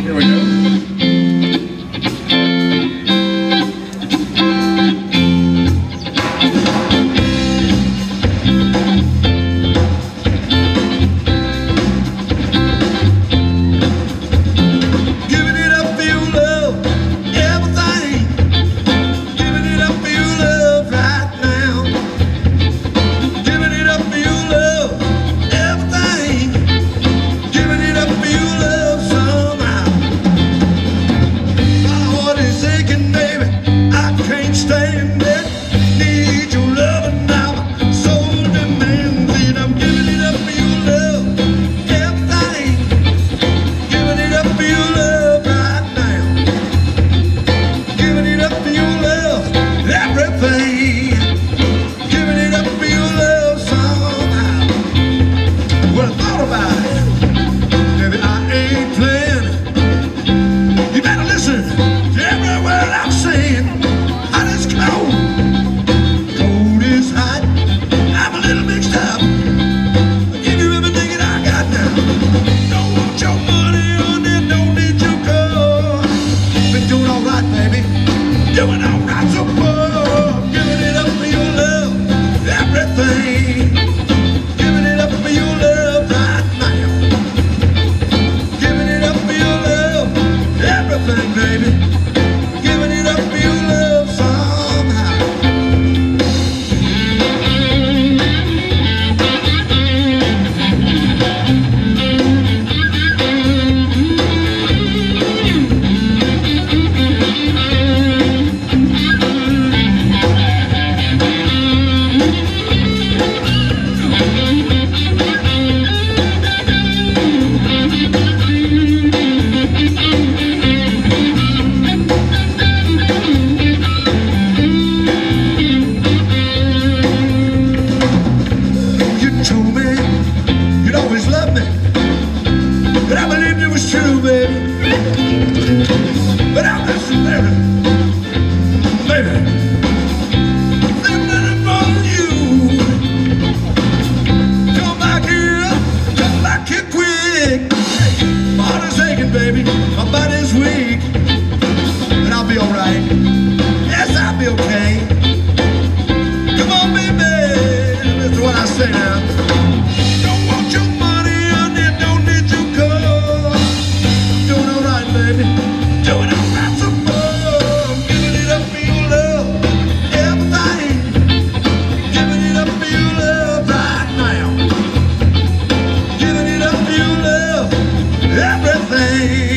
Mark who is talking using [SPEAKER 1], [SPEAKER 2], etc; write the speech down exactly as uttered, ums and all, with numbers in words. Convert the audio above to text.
[SPEAKER 1] Here we go. Doing all right so far, giving it up for your love, everything. Giving it up for your love right now. Giving it up for your love, everything, baby. Giving it up for your love somehow. But I believed it was true, baby. But I'm just a baby, baby. There's nothing more than you. Come back here, come back here quick. My heart is aching, baby. My body's weak, but I'll be alright. Yes, I'll be okay. Come on, baby. That's what I say now. Don't want your money, honey. Don't need your car. Doing alright, baby. Doing alright so far. Giving it up for your love, everything. Giving it up for your love right now. Giving it up for your love, everything.